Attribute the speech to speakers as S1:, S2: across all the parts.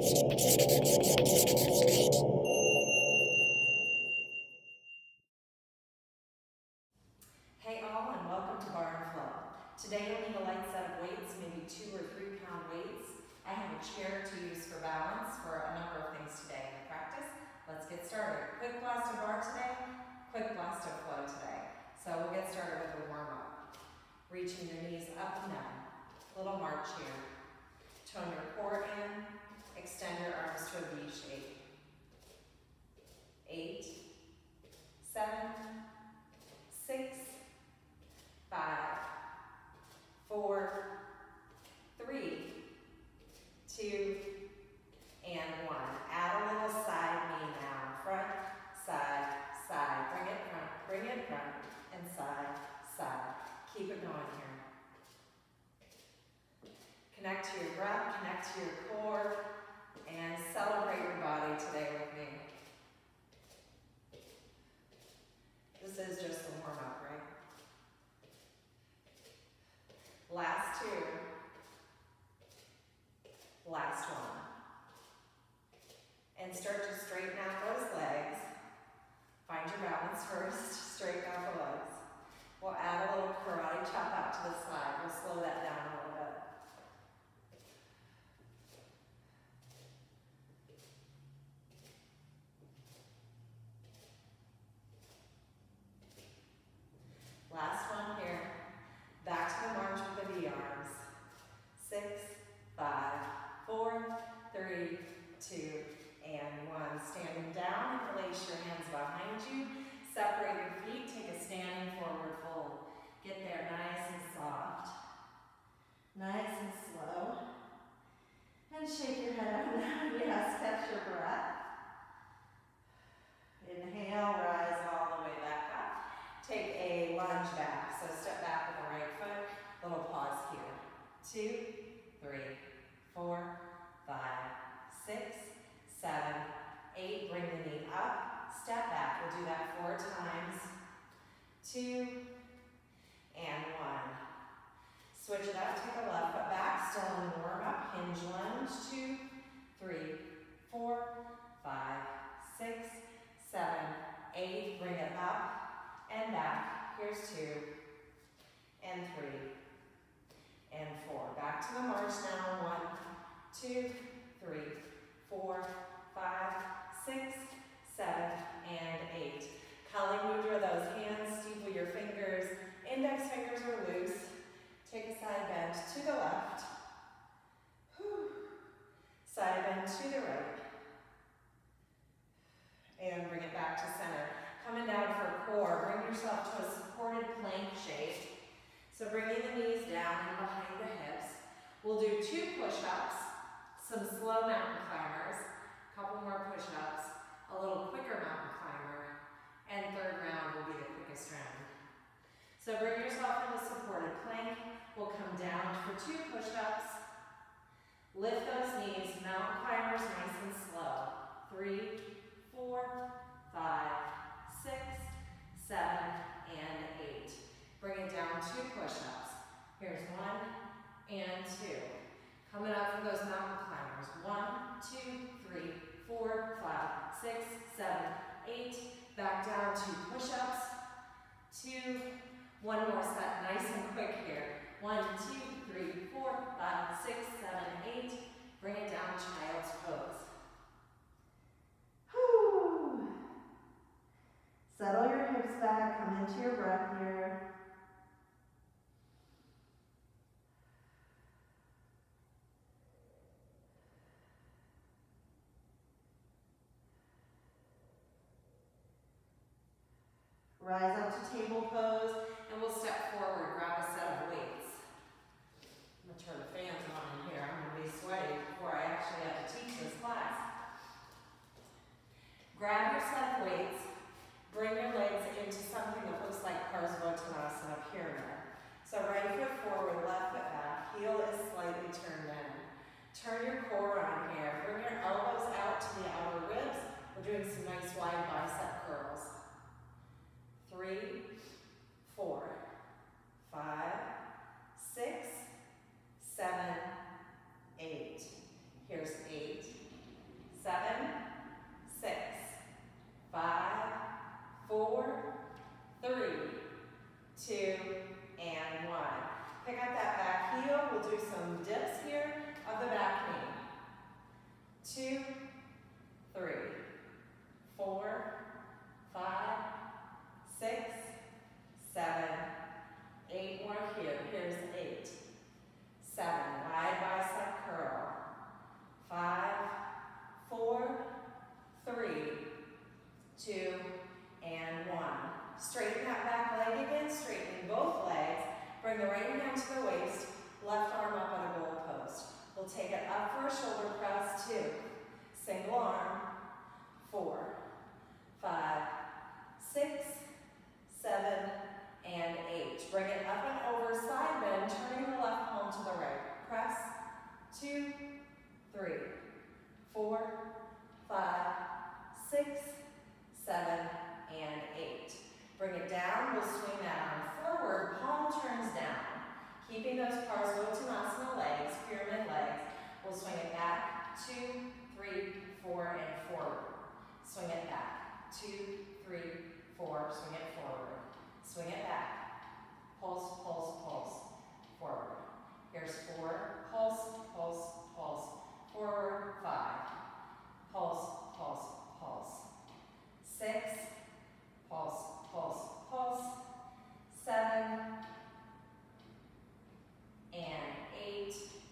S1: Hey all, and welcome to Barre and Flow. Today you'll need a light set of weights, maybe 2 or 3 pound weights. I have a chair to use for balance for a number of things today in practice. Let's get started. Quick blast of Barre today, quick blast of Flow today. So we'll get started with a warm up. Reaching your knees up and down. Little march here. Tone your core in, extend your arms to a V shape. 8, 7, 6, 5, 4, 3, 2, and 1. Add a little side knee now. Front, side, side. Bring it front, and side, side. Keep it going here. Connect to your breath, connect to your core, and celebrate your body today with me. This is just a warm-up, right? Last 2. Last 1. And start to straighten out those legs. Find your balance first, straighten out the legs. We'll add a little karate chop out to the side. We'll slow that down a little bit. Last one here. Back to the march with the V arms. 6, 5, 4, 3, 2, and 1. Standing down, place your hands behind you. Separate your feet, take a standing forward fold. Get there nice and soft. Nice and slow. And shake your head up and down. Yes, catch your breath. Inhale, rise all the way back up. Take a lunge back. So step back with the right foot. Little pause here. 2, 3, 4, 5, 6, 7, 8. Bring the knee up. Step back. We'll do that 4 times. 2 and 1. Switch it up. Take a left foot back. Still in the warm up. Hinge lunge. 2, 3, 4, 5, 6, 7, 8. Bring it up and back. Here's 2 and 3 and 4. Back to the march now. 1, 2, 3, 4, 5, 6, 7, and 8. Kali mudra, those hands, steeple your fingers. Index fingers are loose. Take a side bend to the left. Whew. Side bend to the right. And bring it back to center. Coming down for core, bring yourself to a supported plank shape. So bringing the knees down and behind the hips. We'll do 2 push-ups, some slow mountain climbers, a couple more push-ups, a little quicker mountain climber, and third round will be the quickest round. So bring yourself into supported plank. We'll come down for 2 push-ups. Lift those knees, mountain climbers nice and slow. 3, 4, 5, 6, 7, and 8. Bring it down 2 push-ups. Here's 1 and 2. Coming up for those mountain climbers. 1, 2, 3, 4, 5, 6, 7, 8. Back down 2 push-ups. 2. 1 more set, nice and quick here. 1, 2, 3, 4, 5, 6, 7, 8. Bring it down, child's pose. Whew. Settle your hips back, come into your breath here. Rise up to table pose, and we'll step forward, grab a set of weights. I'm going to turn the fans on in here. I'm going to be sweaty before I actually have to teach this class. Grab your set of weights, bring your legs into something that looks like Parsvottanasana pyramid. So right foot forward, left foot back, heel is slightly turned in. Turn your core on here. Bring your elbows out to the outer ribs. We're doing some nice wide bicep curls. 3, 4, 5, 6, 7, for a shoulder press, 2. Single arm, 4, 5, 6, 7, and 8. Bring it up and over, side bend, turning the left palm to the right. Press, 2, 3, 4, 5, 6, 7, and 8. Bring it down, we'll swing that arm forward, palm turns down. Keeping those Parsvottanasana legs, pyramid legs, we'll swing it back, 2, 3, 4, and forward. Swing it back, 2, 3, 4, swing it forward. Swing it back, pulse, pulse, pulse, forward. Here's 4, pulse, pulse, pulse, forward, 5, pulse, pulse, pulse, 6, pulse, pulse, pulse, 7, and 8.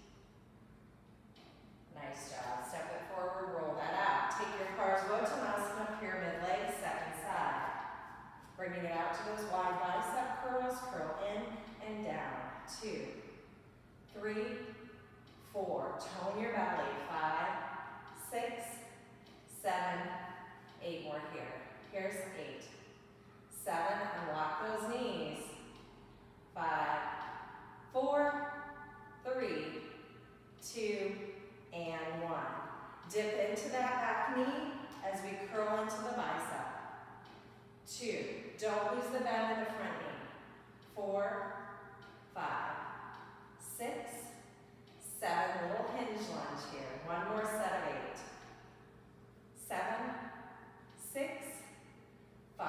S1: Nice job. Step it forward, roll that out. Take your Parsvottanasana, pyramid legs, second side. Bringing it out to those wide bicep curls, curl in and down. 2, 3, 4. Tone your belly. 5, 6, 7, 8 more here. Here's 8. 7, unlock those knees. 5, 4, 3, 2, and 1. Dip into that back knee as we curl into the bicep. 2, don't lose the bend in the front knee. 4, 5, 6, 7, little hinge lunge here. One more set of 8. 7, 6, 5,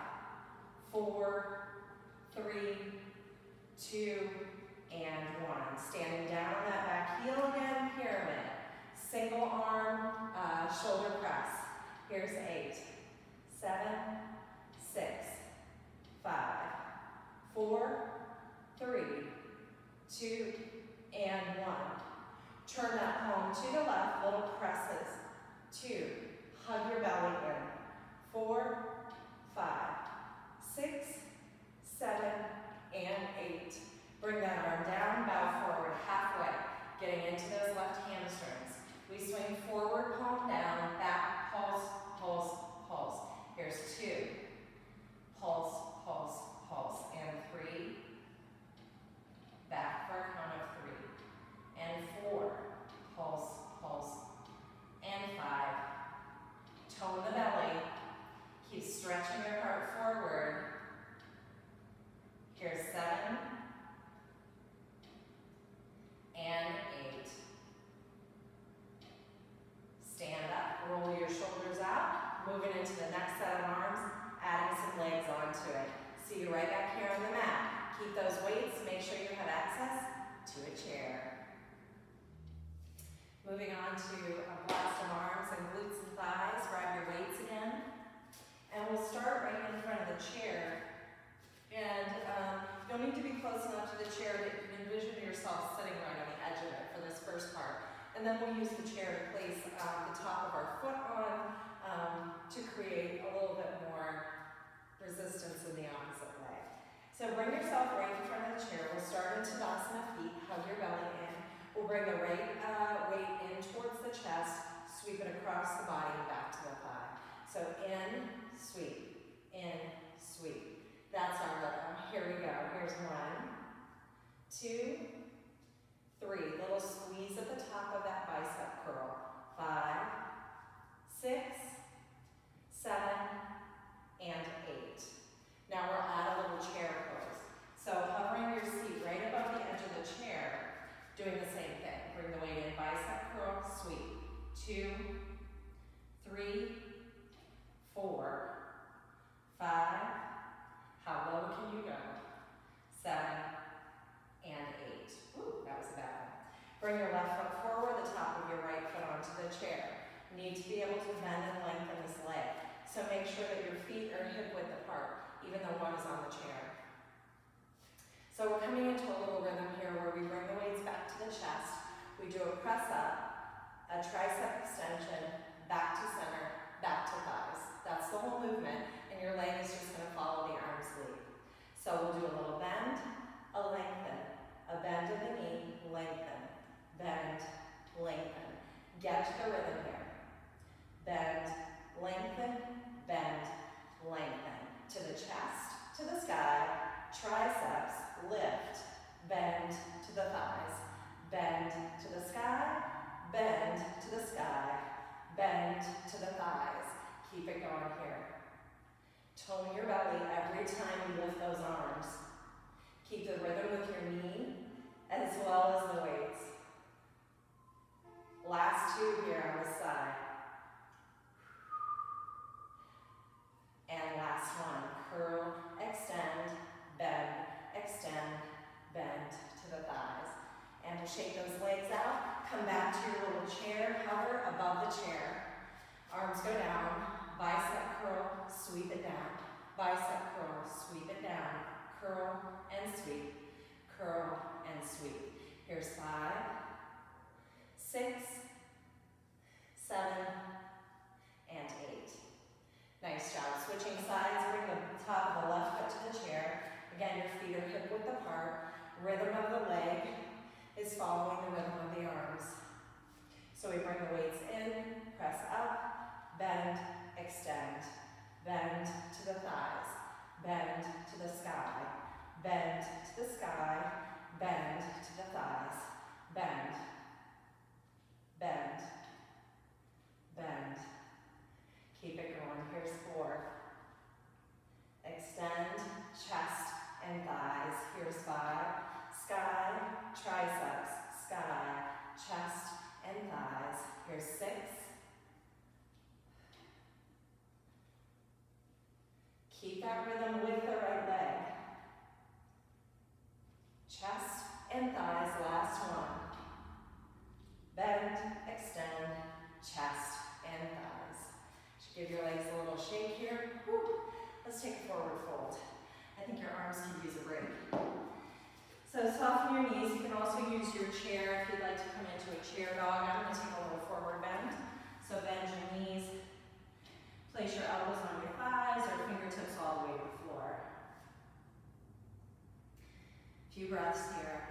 S1: 4, 3, 2, and 1. Standing down on that back heel again, pyramid. Single arm, shoulder press. Here's 8, 7, 6, 5, 4, 3, 2, and 1. Turn that palm to the left, little presses. 2, hug your belly in. 4, 5, 6, 7, and 8. Bring that arm down, bow forward halfway, getting into those left hamstrings. We swing forward, palm down, back, pulse, pulse, pulse. Here's 2, pulse, pulse, pulse, and 3. Back for a count of 3. And 4, pulse, pulse, and 5. Tone the belly. Keep stretching your heart forward. Here's 7. And 8. Stand up, roll your shoulders out, moving into the next set of arms, adding some legs onto it. See you right back here on the mat. Keep those weights, make sure you have access to a chair. Moving on to a blast of arms and glutes and thighs, grab your weights again. And we'll start right in front of the chair. And you'll need to be close enough to the chair that you can envision yourself sitting right on the edge of it for this first part. And then we'll use the chair to place the top of our foot on to create a little bit more resistance in the opposite leg. So bring yourself right in front of the chair. We'll start in Tadasana feet, hug your belly in. We'll bring the right weight in towards the chest, sweep it across the body and back to the thigh. So in, sweep, in, sweep. That's our rhythm. Here we go. Here's 1, 2, 3. Little squeeze at the top of that bicep curl. 5, 6, 7, and 8. Now we'll add a little chair pose. So hovering your seat right above the edge of the chair, doing the same thing. Bring the weight in, bicep curl, sweep. 2, 3, 4, 5. How low can you go? 7, and 8. Ooh, that was a bad one. Bring your left foot forward, the top of your right foot onto the chair. You need to be able to bend and lengthen this leg. So make sure that your feet are hip width apart, even though one is on the chair. So we're coming into a little rhythm here where we bring the weights back to the chest. We do a press up, a tricep extension, back to center, back to thighs. That's the whole movement, and your leg is just going to follow the arm's lead. So we'll do a little bend, a lengthen, a bend of the knee, lengthen, bend, lengthen, time you lift those arms. Keep the rhythm with your knee as well as the weights. Last two here on the side. And last one. Curl, extend, bend to the thighs. And to shake those legs out, come back to your little chair, hover above the chair. Arms go down, bicep curl, sweep it down. Bicep curl, sweep it down. Curl and sweep, curl and sweep. Here's 5, 6, 7, and 8. Nice job. Switching sides, bring the top of the left foot to the chair. Again, your feet are hip width apart. Rhythm of the leg is following the rhythm of the arms. So we bring the weights in, press up, bend, extend. Bend to the thighs, bend to the sky, bend to the sky, bend to the thighs, bend, bend, bend. Keep it going. Here's 4. Extend, chest and thighs. Here's 5. Sky, triceps, sky, chest and thighs. Here's 6. Keep that rhythm with the right leg. Chest and thighs, last one. Bend, extend, chest and thighs. Should give your legs a little shake here. Whew. Let's take a forward fold. I think your arms could use a break. So soften your knees. You can also use your chair if you'd like to come into a chair dog. I'm going to take a little forward bend. So bend your knees. Place your elbows on your thighs or fingertips all the way to the floor. A few breaths here.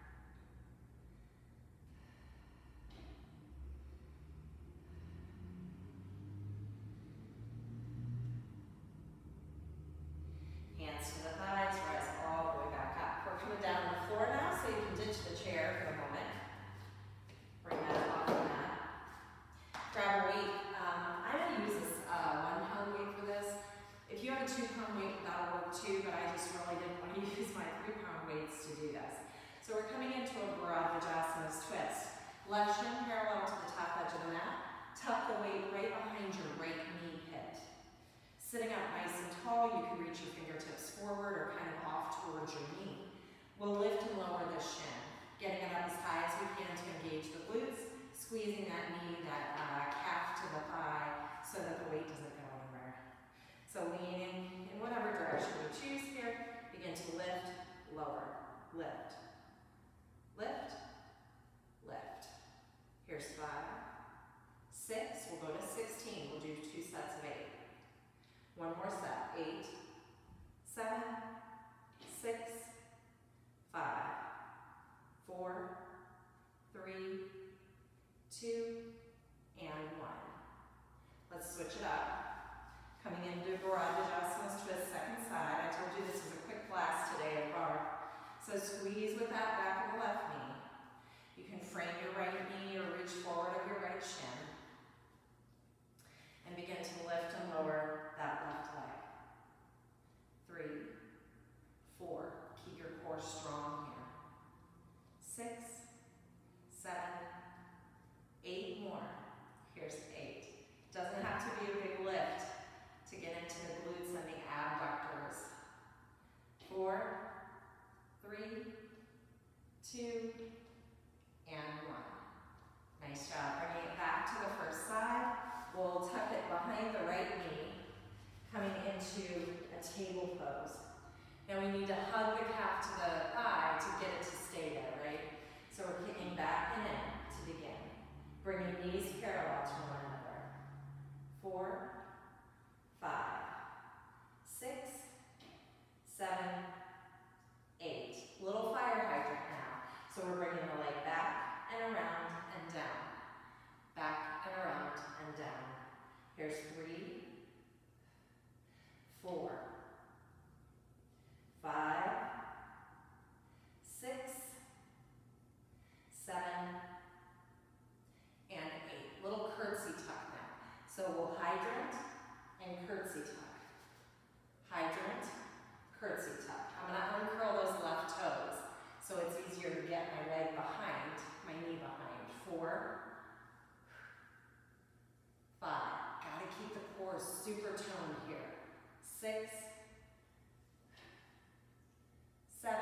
S1: Hands to the thighs, rise all the way back up. We're coming down to the floor now, so you can ditch the chair for a moment. Bring that off the mat. Grab a weight. I'm going to use this 1 pound weight for this. If you have a 2 pound weight, that'll work too, but I just really didn't want to use my 3 pound weights to do this. So we're coming into a Barre twist. Left shin parallel to the top edge of the mat. Tuck the weight right behind your right knee pit. Sitting up nice and tall, you can reach your fingertips forward or kind of off towards your knee. We'll lift and lower the shin, getting it up as high as we can to engage the glutes, squeezing that knee, that calf to the thigh so that the weight doesn't go anywhere. So leaning in whatever direction you choose here, begin to lift, lower, lift, lift, lift. Here's 5, 6, we'll go to 16, we'll do 2 sets of 8. One more set, 8, 7, 6, 5, 4, 3, 2, and 1. Let's switch it up. Coming into Barre twist, second side. I told you this is a quick class today at Barre. So squeeze with that back of the left knee. You can frame your right knee or reach forward of your right shin. And begin to lift and lower that left leg. 3, 4, keep your core strong here. 6, 7, 8 more. Here's 8. Doesn't have to be a big lift to get into the glutes and the abductors. 4, 3, 2, and 1. Nice job. Bringing it back to the first side. We'll tuck it behind the right knee, coming into a table pose. Now we need to hug the calf to the thigh to get it to stay there, right? So we're kicking back and in to begin. Bringing knees parallel to one another. 4, 5, 6, 7, 8. Little fire hydrant now. So we're bringing the leg back and around and down. Back and around and down. Here's 3, 4, 5, 6, 7, and 8. Little curtsy tuck now. So we'll hydrant and curtsy tuck. Hydrant 4, 5. Gotta keep the core super toned here. 6, 7,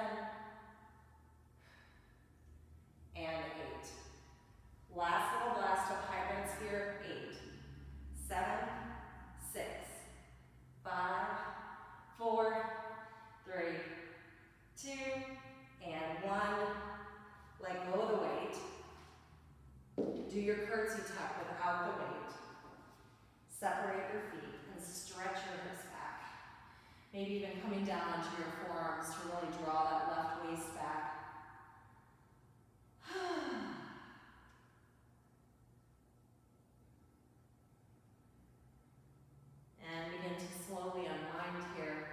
S1: and 8. Last little blast of hydrants here. 8, 7, 6, 5, 4, 3, 2, and 1. Let go of the weight. Do your curtsy tuck without the weight. Separate your feet and stretch your hips back. Maybe even coming down onto your forearms to really draw that left waist back. And begin to slowly unwind here.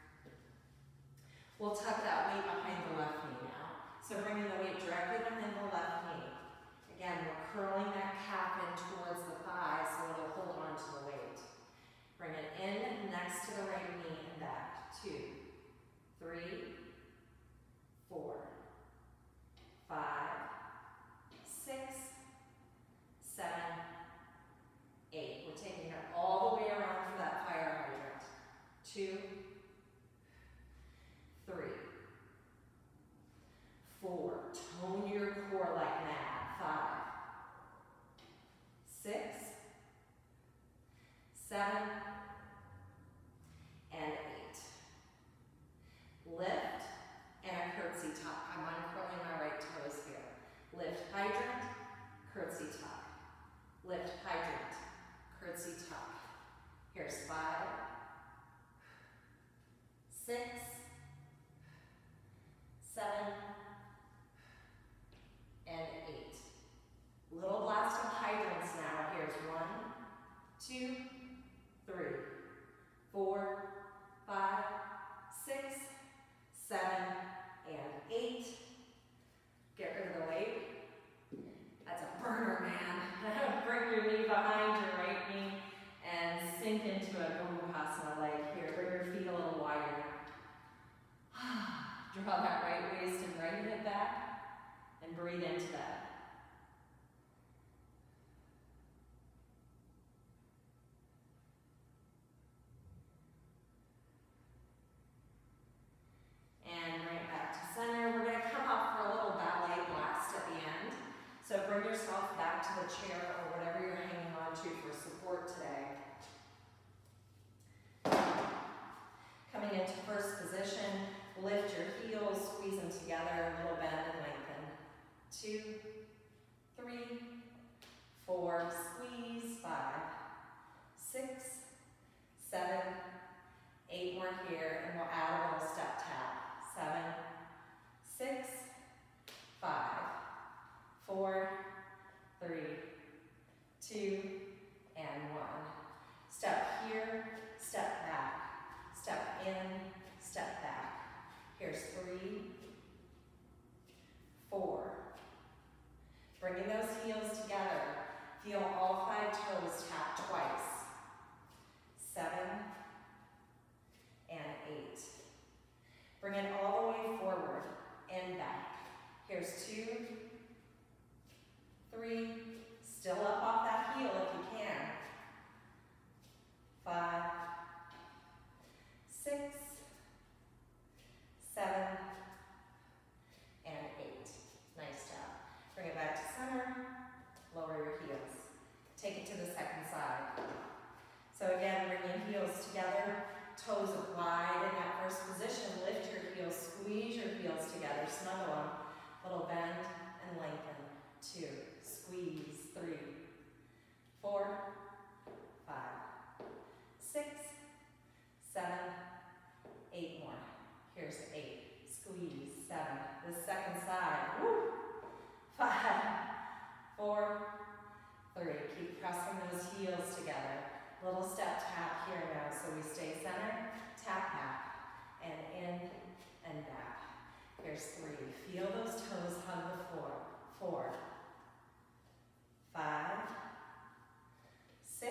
S1: We'll tuck that weight behind the left knee now. So bringing the weight directly behind the left knee. Again, we're curling that calf in towards the thigh so it'll hold on to the weight. Bring it in next to the right knee and back. 2, 3, 4, 5, 6, 7, 8. We're taking it all the way around for that fire hydrant. 2, 3, 4. Tone your core like mad. 5, 6, 7, and 8. Lift and a curtsy tuck. I'm uncurling my right toes here. Lift hydrant, curtsy tuck. Lift hydrant, curtsy tuck. Here's 5, 6, 7, and 8. Little blast of hydrants now. Here's 1, 2, 3, 4, 5, 6, 7, and 8. Get rid of the weight. That's a burner, man. Bring your knee behind your right knee and sink into a Gomukasana leg here. Bring your feet a little wider. Draw that right waist and right hip back and breathe into that. And bring it back to center. We're going to come up for a little ballet blast at the end. So bring yourself back to the chair or whatever you're hanging on to for support today. Coming into first position, lift your heels, squeeze them together, a little bend and lengthen. 2, 3, 4, squeeze. 5, 6, 7, 8 more here, and we'll add a little step tap. 7, 6, 5, 4, 3, 2, and 1. Step here, step back, step in, step back. Here's 3, 4. Bringing those heels together. Feel all 5 toes tap twice. 7 and 8. Bring it all the way forward and back. Here's 2, 3. Still up off that heel if you can. 5, 6, 7, and 8. Nice job. Bring it back to center. Lower your heels. Take it to the second side. So again, bring your heels together. Toes wide in that first position. Lift your heels. Squeeze your heels together. Snuggle them. Little bend and lengthen. 2. Squeeze. 3, 4, 5, 6, 7, 8 more. Here's 8. Squeeze. 7. The second side. Woo. 5, 4, 3. Keep pressing those heels together. Little step tap here now, so we stay center. Tap back and in and back. Here's 3. Feel those toes hug the floor. 4, 5, 6,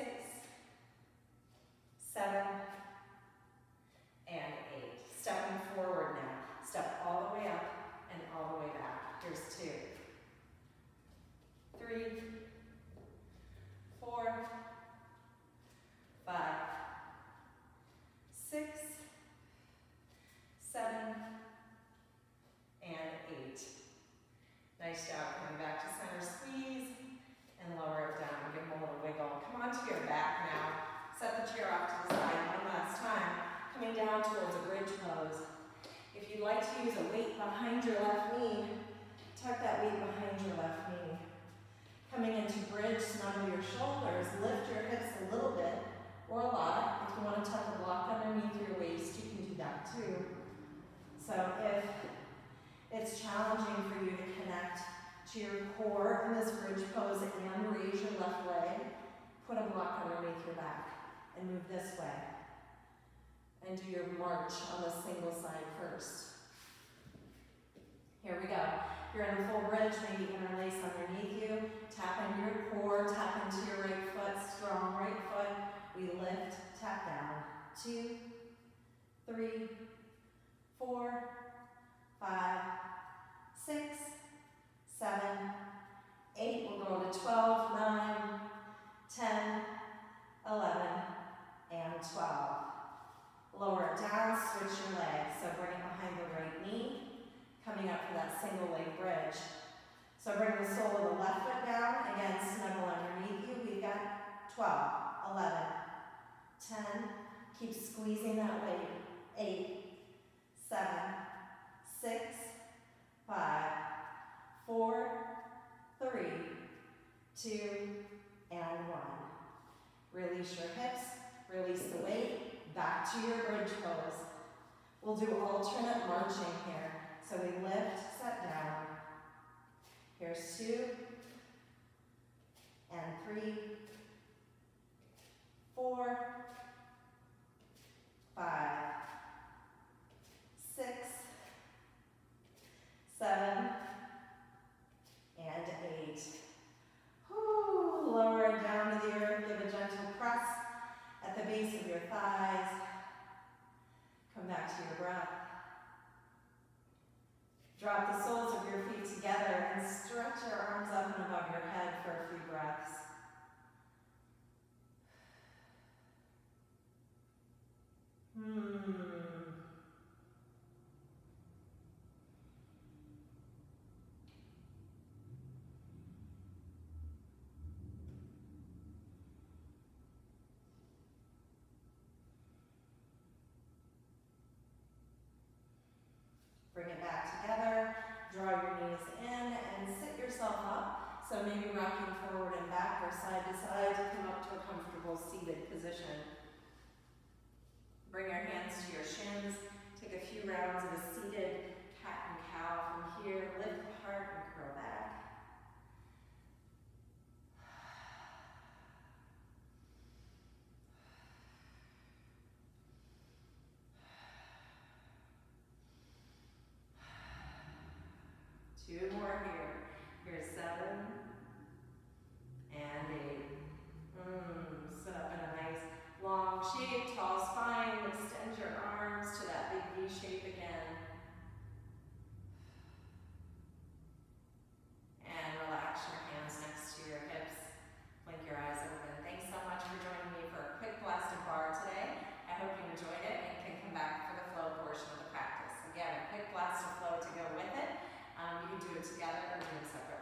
S1: 7, and 8. Stepping forward now. Step all the way up and all the way back. Here's 2, 3, bridge, snuggle your shoulders, lift your hips a little bit or a lot. If you want to tuck a block underneath your waist, you can do that too. So if it's challenging for you to connect to your core in this bridge pose and raise your left leg, put a block underneath your back and move this way. And do your march on the single side first. Here we go. You're in the full bridge, maybe interlace underneath you. Tap into your core, tap into your right foot, strong right foot. We lift, tap down. 2, 3, 4, 5, 6, 7, 8. We're going to 12, 9, 10, 11, and 12. Lower it down, switch your legs. So bring it behind the right knee. Coming up for that single leg bridge. So bring the sole of the left foot down. Again, snuggle underneath you. We've got 12, 11, 10. Keep squeezing that weight. 8, 7, 6, 5, 4, 3, 2, and 1. Release your hips. Release the weight. Back to your bridge pose. We'll do alternate marching here. So we lift, set down. Here's 2, and 3, 4, 5, 6, 7, and 8. Whew, lower it down to the earth. Give a gentle press at the base of your thighs. Come back to your breath. Drop the soles of your feet together and stretch your arms up and above your head for a few breaths. Bring it back together, draw your knees in, and sit yourself up. So maybe rocking forward and back or side to side to come up to a comfortable seated position. Bring your hands to your shins. Take a few rounds of a seated cat and cow from here. Lift the heart and curl back. Two more here. Here's 7 and 8. Sit up in a nice long shape, tall spine. Extend your arms to that big V shape again. And relax your hands next to your hips. Blink your eyes open. Thanks so much for joining me for a quick blast of Barre today. I hope you enjoyed it and can come back for the flow portion of the practice. Again, a quick blast of flow to go with it. You can do it together or do it separately.